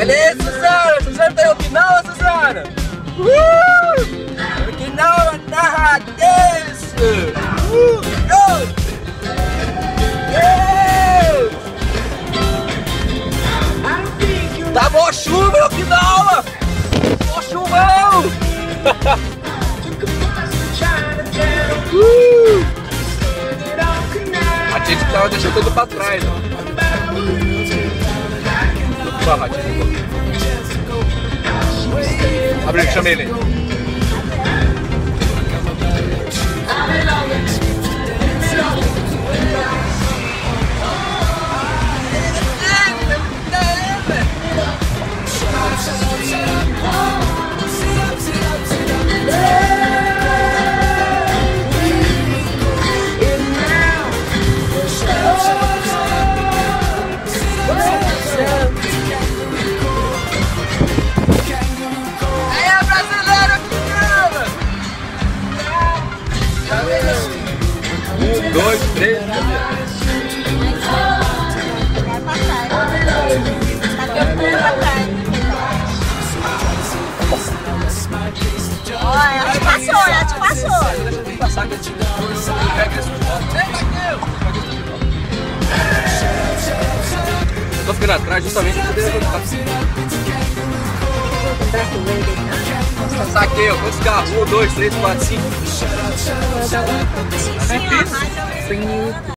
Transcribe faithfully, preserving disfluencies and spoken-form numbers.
Beleza, Suzana? Suzana tá em Okinawa, Suzana? Uh! Okinawa narra desse! Uh! Oh! Tá bom chuva em Okinawa! Bom chuvão! uh! A gente tava deixando tudo pra trás, ó. Só, Ratinho. Abre, chama ele. Um, dois, três. Vai pra trás. Tá pra trás. Ó, ela te passou, ela te passou. Deixa eu passar que eu te pego esse de volta. Eu tô ficando atrás justamente pra poder levantar. Saquei, ó. Quantos carros? Um, dois, três, quatro, cinco. Sim, ó,